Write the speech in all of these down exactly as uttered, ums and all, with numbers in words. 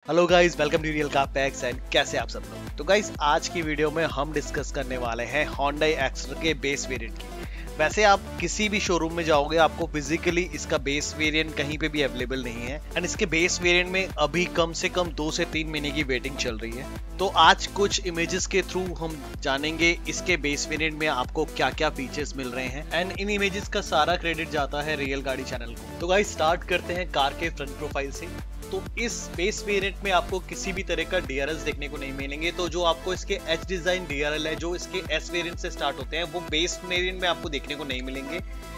Hello guys, welcome to real car packs and कैसे आप सब लोग। तो गाइस आज की वीडियो में हम डिस्कस करने वाले हैं Hyundai Exter के बेस वेरिएंट की। वैसे आप किसी भी शोरूम में जाओगे आपको फिजिकली इसका बेस वेरिएंट कहीं पे भी अवेलेबल नहीं है एंड इसके बेस वेरिएंट में अभी कम से कम दो से तीन महीने की वेटिंग चल रही है। तो आज कुछ इमेजेस के थ्रू हम जानेंगे इसके बेस वेरिएंट में आपको क्या क्या फीचर्स मिल रहे हैं एंड इन इमेजेस का सारा क्रेडिट जाता है रियल गाड़ी चैनल को। तो गाइस स्टार्ट करते हैं कार के फ्रंट प्रोफाइल से। तो इस बेस वेरिएंट में आपको किसी भी तरह का डी आर एल्स देखने को नहीं मिलेंगे। तो जो आपको इसके H design D R L है जो इसके एस वेरिएंट से स्टार्ट होते हैं वो बेस वेरिएंट में आपको देखने को नहीं मिलेंगे।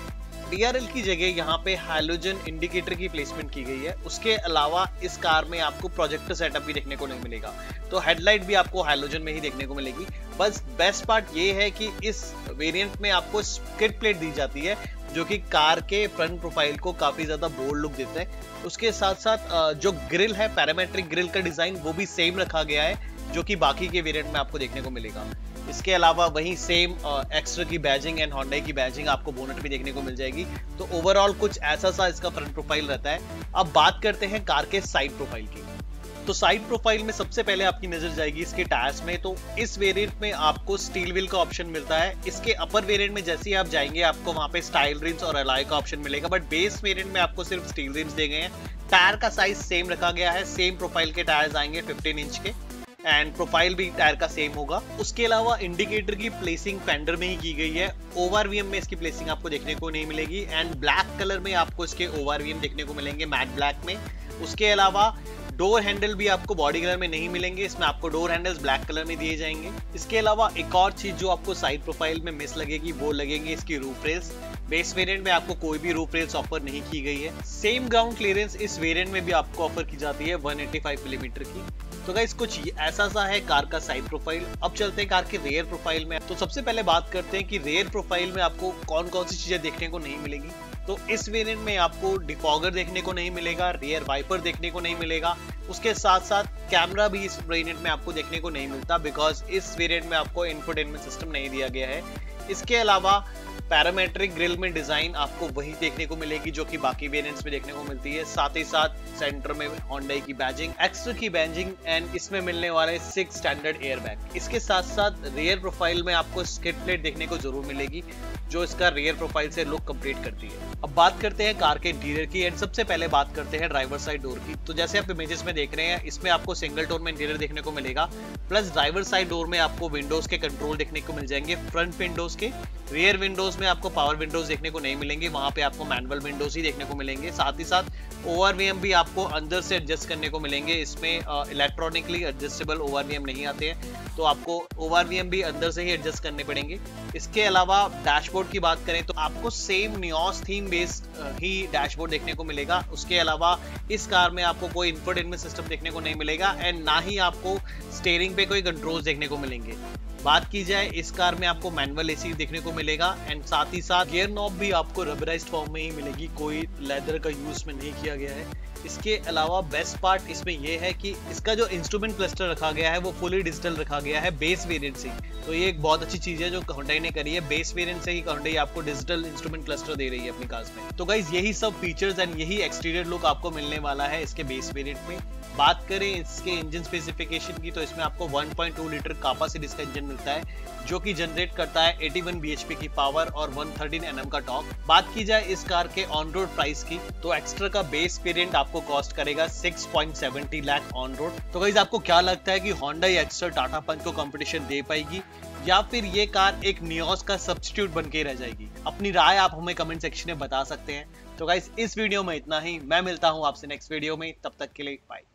डी आर एल की जगह यहाँ पे हैलोजन इंडिकेटर की प्लेसमेंट की गई है। उसके अलावा इस कार में आपको प्रोजेक्टर सेटअप भी देखने को नहीं मिलेगा। तो हेडलाइट भी आपको हैलोजन में ही देखने को मिलेगी। बस बेस्ट पार्ट ये है कि इस वेरिएंट में आपको स्किड प्लेट दी जाती है जो कि कार के फ्रंट प्रोफाइल को काफी ज्यादा बोल्ड लुक देता है। उसके साथ साथ जो ग्रिल है, पैरामेट्रिक ग्रिल का डिजाइन वो भी सेम रखा गया है जो कि बाकी के वेरिएंट में आपको देखने को मिलेगा। इसके अलावा वही सेम एक्स्ट्रा की बैजिंग एंड Hyundai की बैजिंग आपको बोनट भी देखने को मिल जाएगी। तो ओवरऑल कुछ ऐसा सा इसका फ्रंट प्रोफाइल रहता है। अब बात करते हैं कार के साइड प्रोफाइल की। तो साइड प्रोफाइल में सबसे पहले आपकी नजर जाएगी इसके टायर्स में। तो इस वेरिएंट में आपको स्टील व्हील का ऑप्शन मिलता है। इसके अपर वेरिएंट में जैसे ही आप जाएंगे आपको वहां पे स्टाइल रिम्स और अलॉय का ऑप्शन मिलेगा, बट बेस वेरिएंट में आपको सिर्फ स्टील रिम्स दिए गए हैं। टायर का साइज सेम रखा गया है, सेम प्रोफाइल के टायर्स आएंगे फिफ्टीन इंच के एंड प्रोफाइल भी टायर का सेम होगा। उसके अलावा इंडिकेटर की प्लेसिंग फेंडर में ही की गई है। ओवरवीएम में इसकी प्लेसिंग आपको देखने को नहीं मिलेगी एंड ब्लैक कलर में आपको इसके ओवरवीएम देखने को मिलेंगे, मैट ब्लैक में। उसके अलावा डोर हैंडल भी आपको बॉडी कलर में नहीं मिलेंगे, इसमें आपको डोर हैंडल्स ब्लैक कलर में दिए जाएंगे। इसके अलावा एक और चीज जो आपको साइड प्रोफाइल में मिस लगेगी वो लगेंगे इसकी रूफ रेल्स। बेस वेरिएंट में आपको कोई भी रूफ रेल्स ऑफर नहीं की गई है। सेम ग्राउंड क्लियरेंस इस वेरिएंट में भी आपको ऑफर की जाती है वन एटी फाइव मिलीमीटर की। तो गाइस कुछ ऐसा सा है कार का साइड प्रोफाइल। अब चलते हैं कार के रेयर प्रोफाइल में। तो सबसे पहले बात करते हैं कि रेयर प्रोफाइल में आपको कौन कौन सी चीजें देखने को नहीं मिलेगी। तो इस वेरिएंट में आपको डिफॉगर देखने को नहीं मिलेगा, रियर वाइपर देखने को नहीं मिलेगा। उसके साथ साथ कैमरा भी इस वेरिएंट में आपको देखने को नहीं मिलता बिकॉज इस वेरिएंट में आपको इंफोटेनमेंट सिस्टम नहीं दिया गया है। इसके अलावा पैरामेट्रिक ग्रिल में डिजाइन आपको वही देखने को मिलेगी जो कि बाकी वेरिएंट्स में देखने को मिलती है। साथ ही साथ सेंटर में Hyundai की बैजिंग, एक्स्ट्रा की बैजिंग एंड इसमें मिलने वाले सिक्स स्टैंडर्ड एयरबैग। इसके साथ साथ रियर प्रोफाइल में आपको स्किड प्लेट देखने को जरूर मिलेगी जो इसका रियर प्रोफाइल से लुक कंप्लीट करती है। अब बात करते हैं कार के इंटीरियर की एंड सबसे पहले बात करते हैं ड्राइवर साइड डोर की। तो जैसे आप इमेजेस में देख रहे हैं इसमें आपको सिंगल टोन में इंटीरियर देखने को मिलेगा, प्लस ड्राइवर साइड डोर में आपको विंडोज के कंट्रोल देखने को मिल जाएंगे, फ्रंट विंडोज के। रियर विंडोज में आपको पावर विंडोज देखने को नहीं मिलेंगे, वहां पे आपको मैनुअल विंडोज ही देखने को मिलेंगे। साथ ही साथ ओवरवीएम भी आपको अंदर से एडजस्ट करने को मिलेंगे। इसमें इलेक्ट्रॉनिकली एडजस्टेबल ओवरवीएम नहीं आते हैं, तो आपको ओवरवीएम भी अंदर से ही एडजस्ट करने पड़ेंगे। इसके अलावा डैशबोर्ड की बात करें तो आपको सेम नियोस थीम बेस्ड ही डैशबोर्ड देखने को मिलेगा। उसके अलावा इस कार में आपको कोई इंफोटेनमेंट सिस्टम देखने को नहीं मिलेगा एंड ना ही आपको स्टीयरिंग पे कोई कंट्रोल्स देखने को मिलेंगे। बात की जाए इस कार में आपको मैनुअल एसी देखने को मिलेगा एंड साथ ही साथ गियर नॉब भी आपको रबराइज्ड फॉर्म में ही मिलेगी, कोई लेदर का यूज में नहीं किया गया है। इसके अलावा बेस्ट पार्ट इसमें यह है कि इसका जो इंस्ट्रूमेंट क्लस्टर रखा गया है वो फुली डिजिटल रखा गया है बेस वेरिएंट से। तो ये एक बहुत अच्छी चीज है जो Hyundai ने करी है, बेस वेरिएंट से ही Hyundai आपको डिजिटल इंस्ट्रूमेंट क्लस्टर दे रही है अपनी कार्स में। तो गाइस यही सब फीचर्स एंड यही एक्सटीरियर लुक आपको मिलने वाला है इसके बेस वेरिएंट में। बात करें इसके इंजन स्पेसिफिकेशन की तो इसमें आपको one point two litre Kappa series का इंजन मिलता है जो कि जनरेट करता है इक्यासी बीएचपी की पावर और वन थर्टीन एनएम का टॉर्क। बात की जाए इस कार के ऑन रोड प्राइस की तो एक्स्ट्रा का बेस वेरिएंट आपको कॉस्ट करेगा six point seven zero lakh on road. तो गाइस आपको क्या लगता है कि Hyundai Exter टाटा पंच को कंपटीशन दे पाएगी या फिर ये कार एक नियोस का सब्स्टिट्यूट बन के रह जाएगी? अपनी राय आप हमें कमेंट सेक्शन में बता सकते हैं। तो गाइस इस वीडियो में इतना ही, मैं मिलता हूं आपसे नेक्स्ट वीडियो में, तब तक के लिए बाय।